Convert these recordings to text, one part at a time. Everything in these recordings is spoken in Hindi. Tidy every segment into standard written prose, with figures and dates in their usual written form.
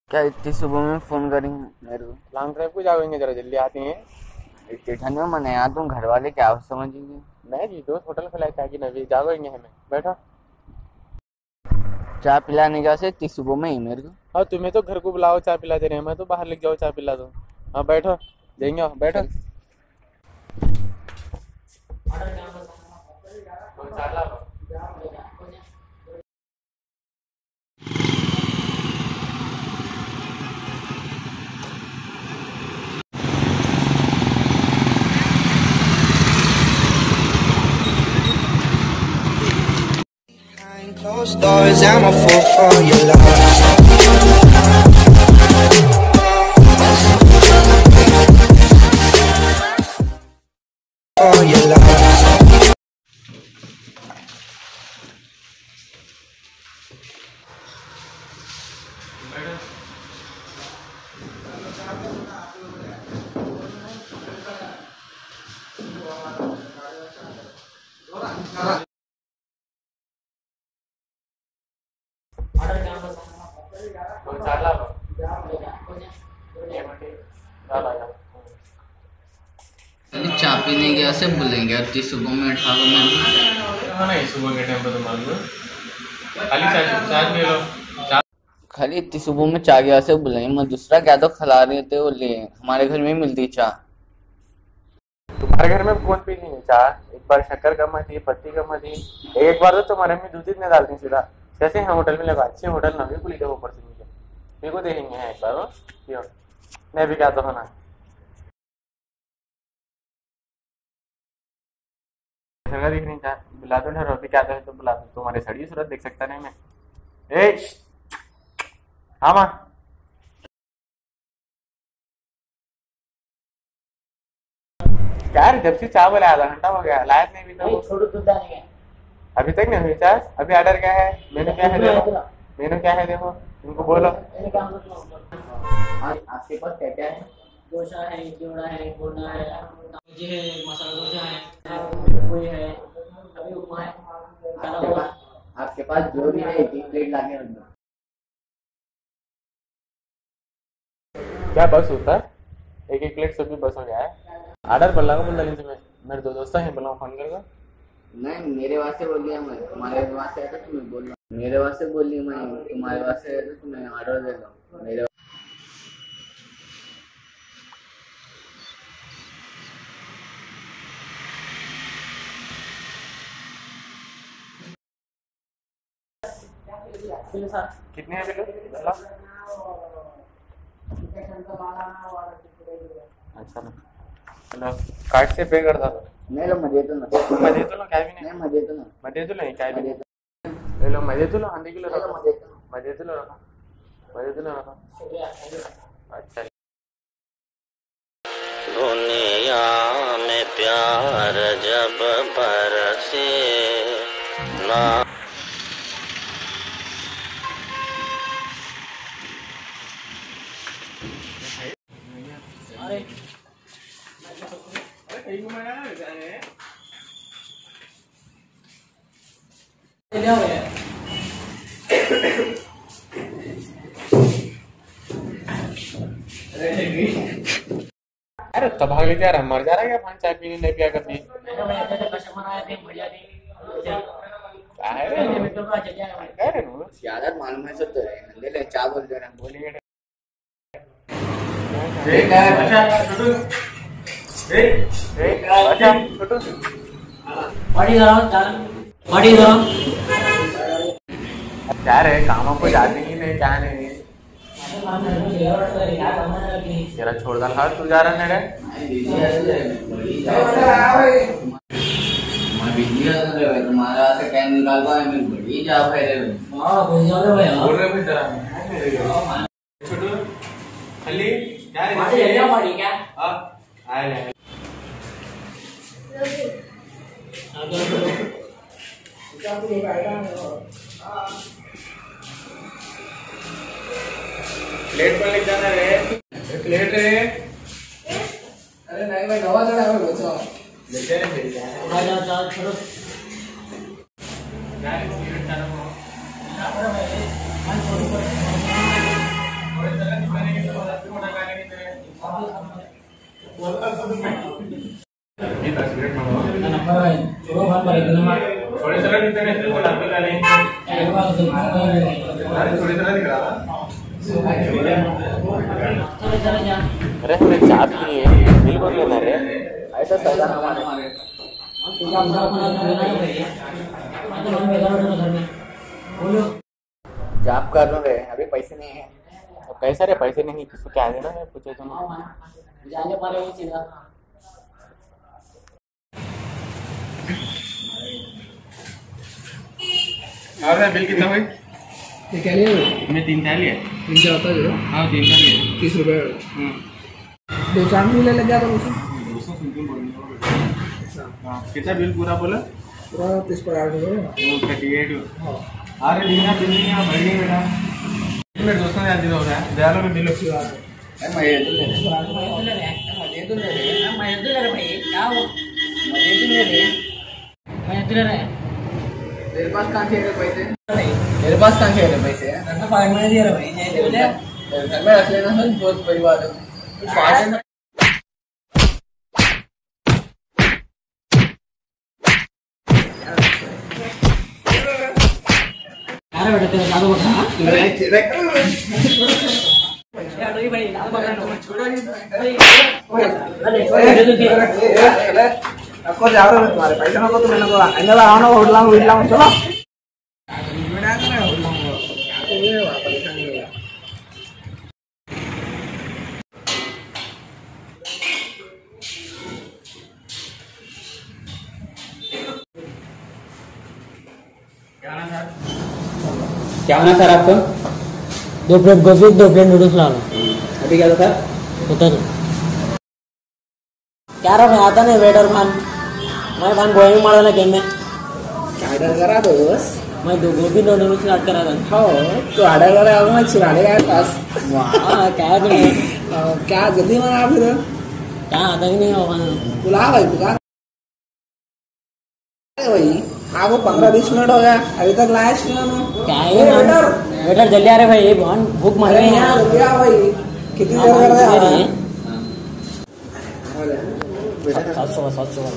क्या इतनी सुबह में फोन करेंगे मेरे को? लॉन्ग ड्राइव को जाओगे, जरा जल्दी आती हैं। इतनी ठंड में मैं नहीं आता हूँ, घर वाले क्या समझेंगे? मैं जी दोस्त होटल खुला है चाय की नवी जागोगे हमें बैठो। चाय पिलाने का से इतनी सुबह में ही मेरे को? हाँ तुम्हें तो घर को बुलाओ चाय पिला दे रहे हैं, मैं तो बाहर लेके जाओ चाय पिला दो। हाँ बैठो, देंगे आओ, बैठो। चल। Behind closed doors, I'm a fool for your love. For your love. चाय पीने गया से बोलेंगे इतनी सुबह में उठा दो मेरे को। हाँ नहीं, सुबह के टाइम पर तो मान लो खाली चाय चाय पी लो। खाली इतनी सुबह में चाय गया से बोलेंगे, मैं दूसरा क्या तो खिला रहे थे वो ले, हमारे घर में ही मिलती चाय। तुम्हारे घर में कौन पी नहीं है चाय? एक बार शक्कर कम थी, पत्ती कम थी, एक बार तो तुम्हारे में दूध इतने डालती सीधा। कैसे हैं होटल में लगा, अच्छे होटल ना भी खुली ऊपर से नीचे। मेरे को देखेंगे हैं एक बार वो पियो। मैं भी क्या तो होना जगह दिख नहीं चाह बुला दो ठहरो, अभी क्या तो बुला दो। तुम्हारी सड़ी सूरत देख सकता नहीं मैं। ए हाँ माँ, क्या रे, जब से चाय बोले आधा घंटा हो गया, लायक नहीं भी तो अभी तक नहीं हुई चाय। अभी ऑर्डर क्या है, मेनू क्या है देखो, मेनू क्या है देखो, इनको बोलो। आपके पास क्या क्या है? डोसा है, इडली वड़ा है, बोंडा है, सब्जी है, मसाला डोसा है, कोई है, अभी उपमा है, खाना हुआ। आपके पास जो भी है एक प्लेट लाके रख दो। क्या बस होता है? एक एक प्लेट सब्जी बस हो गया है। ऑर्डर कर लगा बोल से मेरे दो दोस्त हैं, बोला फोन करके। नहीं, मेरे वास्ते बोल दिया मैं, तुम्हारे वास्ते आया था तो मैं बोल रहा हूँ। मेरे वास्ते बोल दी मैं, तुम्हारे वास्ते आया था तो मैं ऑर्डर दे रहा हूँ मेरे। कितने हैं बिल्कुल? अच्छा ना, चलो कार्ड से पे कर दो। नहीं लो, मजे तो ना, मैं दे दूँ क्या भी नहीं, नहीं मजे तो ना, मैं दे दूँ क्या भी मजे नहीं। तो ले लो, मैं दे दूँ आंधी किलो रखो, मजे तो। मैं दे दूँ रखो, मैं दे दूँ रखो। अच्छा दुनिया में प्यार जब बरसे ना। अरे क्या हो गया? अरे तो भाग लेते यार, हम मर जा रहा है क्या? पानी चाय पीने नहीं पिया कभी। कस्टमर आए थे, बढ़िया नहीं ज्यादा मालूम है सब तो है, ले ले चाय बोल दे रहा हूँ। बोलिए क्या रे, कामों को जाते ही नहीं, क्या नहीं तेरा छोड़ डाल। तू जा रहा है तुम्हारा से क्या निकाल पाए, मैं बड़ी जा पाए रे। बोल रहे भाई तेरा छोटू खाली क्या आए प्लेट पर ले जाना रे, प्लेट रे। अरे नहीं भाई, नवा चढ़ा है बच्चा, लेते हैं फिर क्या छोड़ो है। नंबर है चलो भाई पर दिन में थोड़े सारा दिखता है तो डाल के डालें एक बार से थोड़े सारा दिख रहा थोड़े चले जा अरे हमें चाय पीनी है बिल्कुल लेना रे ऐसा सजा हमारे तू काम कर अपना लेना है भैया मैं तो हम बेकार हूं घर में बोलो जॉब कर रहे अभी पैसे नहीं है तो कैसे रे पैसे नहीं किसको क्या देना है पूछे तुम जाने पर ही चिल्ला और बिल कितना हुई ये क्या लिए मैं 3 चाय लिए 3 क्या होता है हाँ 3 चाय लिए 30 रुपए 2-4 मिले लग गया था मुझे 200 सिंपल हाँ कितना बिल पूरा बोला पूरा 30 पर 8 रुपए 38 अरे दीना बिल नहीं आप भर नहीं बेटा मेरे दोस्तों ने आज दिन हो रहा है दयालों में बिल अच्छी बात है मजे तो ले रहे भाई क्या हो मैं तो ले रहे तेरे पास कहाँ थे पैसे तेरे पास कहाँ थे पैसे घर में पानी में दे रहा भाई नहीं दे घर में रख लेना सर बहुत बड़ी बात है अरे बेटा तेरा दादू बता यार भाई दादू बता छोड़ो अरे आपको जा रहा है तुम्हारे पैसे ना को तो मैंने को अंदर आओ ना होटल में उठला चलो मैं आ गया होटल में ये वापस नहीं होगा क्या होना सर आपको 2 प्लेट गोभी 2 प्लेट नूडल्स ला लो अभी क्या था सर होता नहीं क्या रहा मैं आता नहीं वेटर खान मैं खान बोइंग मारना गेम में ऑर्डर करा दो बस मैं 2 गोभी 2 नूडल्स स्टार्ट करा था हो तो ऑर्डर करा मैं चिराने का पास हां क्या तुम्हें क्या जल्दी मंगा फिर क्या आता ही नहीं होगा बुला भाई बुला अरे भाई आपको 15-20 मिनट हो गया अभी तक लाया क्या है वेटर जल्दी आ रहे भाई बहुत भूख मर रही है यार क्या भाई कितनी देर कर रहे हैं 700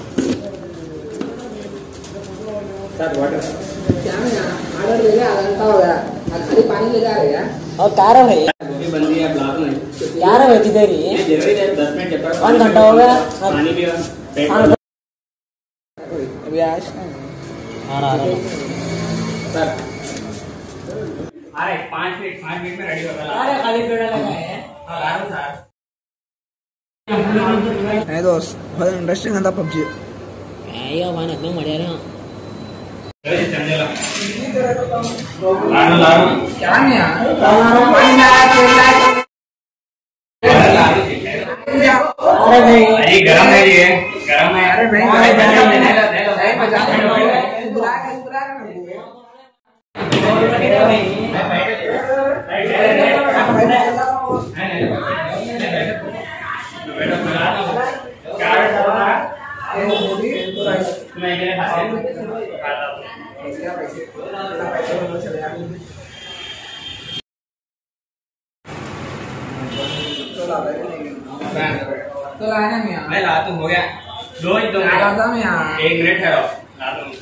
क्या नहीं ऑर्डर ले गया आधा घंटा हो गया खाली पानी ले जा रहे हैं और क्या रहा भाई गोभी बन रही है ब्लॉक में क्या रहा भाई देरी ये जरूरी है 10 मिनट जब तक 1 घंटा हो गया पानी भी हाँ, अभी आज आ रहा सर अरे 5 मिनट में रेडी होगा अरे खाली पेड़ा लगा है नहीं दोस्त बहुत इंटरेस्टिंग था पबजी क्या वान एकदम मजा रहा क्या नहीं यार पानी में आया तेल लाया अरे भाई अरे गरम है ये गरम है अरे नहीं मजा बुला के तो लाया नहीं यार मैं ला तो हो गया 2 ही तो लाता मैं यार 1 मिनट ठहरो ला दूं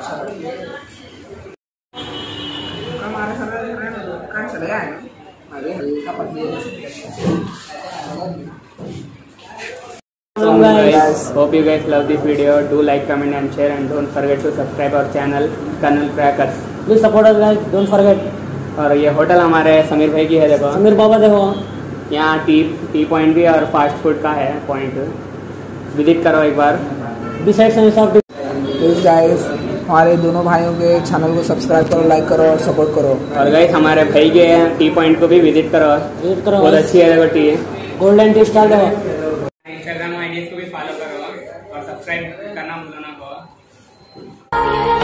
हमारे सर कहाँ चले गए अरे हल्का पतली So guys, hope you guys love this video. Do like, comment and share, and don't forget to subscribe our channel Kernel Crackers. Please support us guys don't forget और ये होटल हमारे समीर भाई की है, देखो समीर बाबा देखो यहाँ टी पॉइंट भी और फास्ट फूड का है पॉइंट, विजिट करो एक बार। बिसाइड समीर साहब प्लीज गाइस हमारे दोनों भाइयों के चैनल को सब्सक्राइब करो, लाइक करो और सपोर्ट करो। और गाइस हमारे भाई के टी पॉइंट को भी विजिट करो, बहुत अच्छी है देखो टी। गोल्डन टी स्टाइल देखो। इंस्टाग्राम आईडी को भी फॉलो करो और सब्सक्राइब करना भूलना को।